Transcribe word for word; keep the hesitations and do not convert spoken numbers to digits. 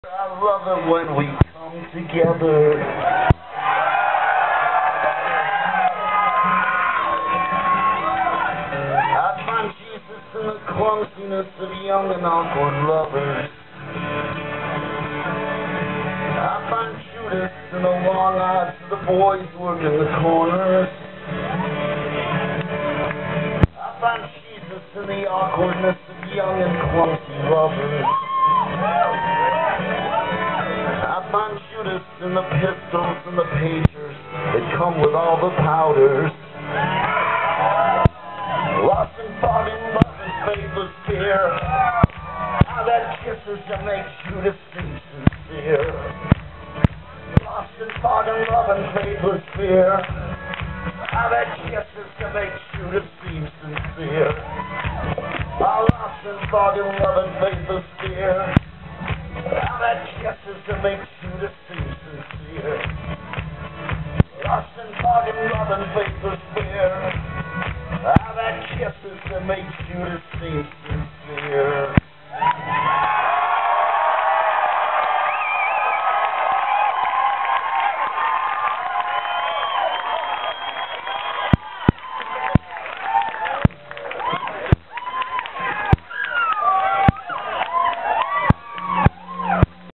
I love it when we come together. I find Jesus in the clumsiness of young and awkward lovers. I find Judas in the long odds of the boys working the corners. I find Jesus in the awkwardness of young and clumsy lovers. I find Judas in the pistols and the pagers that come with all the powders. Lost and fought in love and faithless fear. How that kisses to make Judas seem sincere. Lost and fought in love and faithless fear. How that kisses to make Judas seem sincere. I lost and fought in love and faithless fear. How that kisses to make Judas seem sincere. Lost and fought in love and faithless fear. How that kisses to make Judas seem sincere.